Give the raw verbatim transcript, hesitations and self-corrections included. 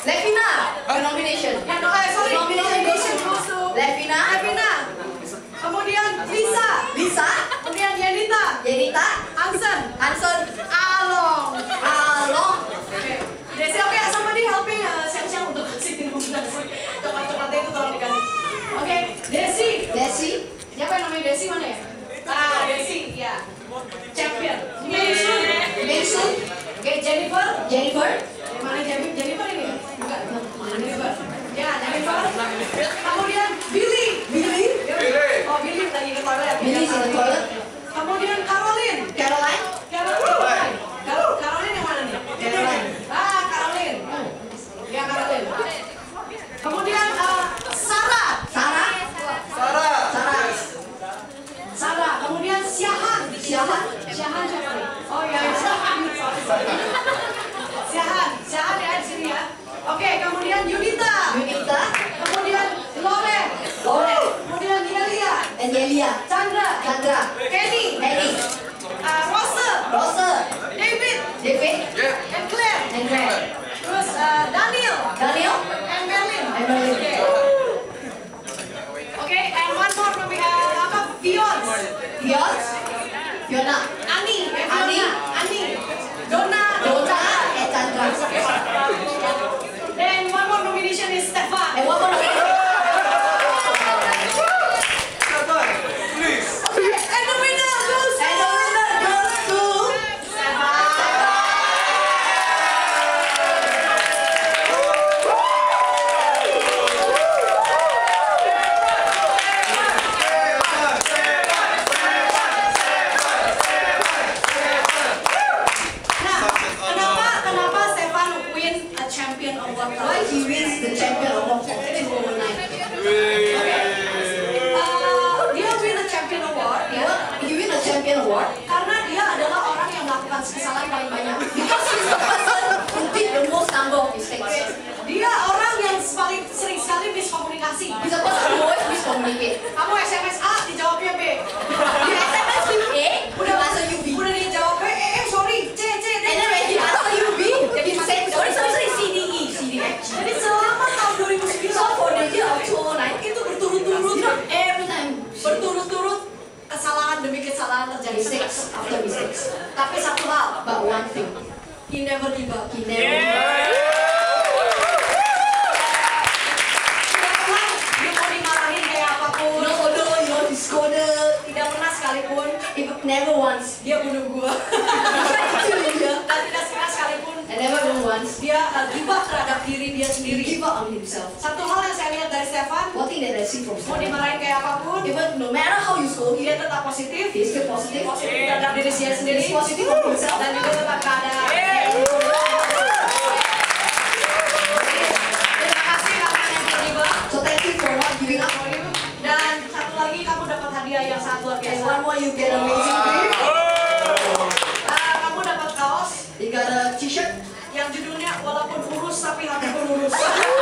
Levina, the nomination. And, uh, sorry, Nomination goes to Levina. Levina. Kemudian Lisa. Lisa. Kemudian Yenita. Yenita. Hansen. Hansen. Along. Along. Oke. Desi, oke, somebody helping uh, siang-siang untuk kasih nominasi. Cepat-cepatnya itu tolong dikasih. Oke, Desi. Desi. Siapa yang namanya Desi mana ya? Ah, Desi, ya. Champion. Mason. Mason. Oke, Jennifer. Jennifer. Yang mana Jennifer? Jennifer ini ya? Bukan. Jennifer. Ya, Jennifer. Kemudian Billy. Billy. Billy. Oh, Billy lagi ke toilet ya. Billy di toilet. Kemudian Caroline. Caroline. Caroline. Carol- Caroline yang mana nih? Caroline. Ah, Caroline. Ya, Caroline. Kemudian uh, Sarah. Sarah. Sarah. Sarah. Sarah. Kemudian Syahan. Syahan. Syahan siapa nih? Oh iya, Syahan. Syahan. Syahan ya di sini ya. Oke, kemudian Yunita. Yunita. Kemudian Loren. Loren. Kemudian Yelia. And Yelia. Chandra. Chandra. Kenny. Henny. Uh, Rose. Rose. David. David. And Claire. And Greg. Terus uh, Daniel. Daniel. And Berlin. And Berlin. Oke. Oke, and one more from uh, apa? Fions. Fions. Fiona. Ani. Eh, Ani. Fiona. Ani. Donna. Donna. And Chandra. Then one more nomination is Stefan. And one more nomination. Stefan, please. And the winner goes And the winner goes to Stefan. Nah, kenapa kenapa Stefan win a champion award? Why he wins the champion award for two oh nine? Uh, dia win a champion award ya He win a champion award karena dia adalah orang yang melakukan kesalahan paling banyak. because he's the person who did the most number of mistakes. Dia orang yang paling sering sekali miskomunikasi. He's the person who always miscommunicate. Kamu S M S A dijawabnya B. You S M S him A, Udah he answer you B. Udah dijawab B, eh, eh sorry, C, C, D. And then when he answer you B, he say sorry sorry sorry C D E C D H. Jadi selama tahun dua ribu sembilan So for the year of two oh nine, itu berturut-turut, you know, every time berturut-turut kesalahan demi kesalahan terjadi. mistakes after mistakes. Tapi satu hal, But one thing, he never give up. he never give up. Tidak pernah dia mau dimarahin kayak apapun, No order, you know, he scolded. tidak pernah sekalipun If never once, dia bunuh gua. Dan tidak pernah sekalipun and never even once, dia uh, give up terhadap diri dia he sendiri. give up on himself. Satu hal yang saya lihat dari Stefan, One thing that I see from mau Stefan, dimarahin kayak apapun, even no matter how you scold him, dia tetap positif, he is still positive. positif terhadap diri dia sendiri, He's positive of himself. dan juga tetap keadaan. Terima kasih karena yang terlibat. So thank you for not giving up on him. Dan satu lagi kamu dapat hadiah yang sangat luar And biasa. one more, you get an amazing gift. Ah, kamu dapat kaos You got a t-shirt. yang judulnya walaupun kurus tapi hatiku lurus.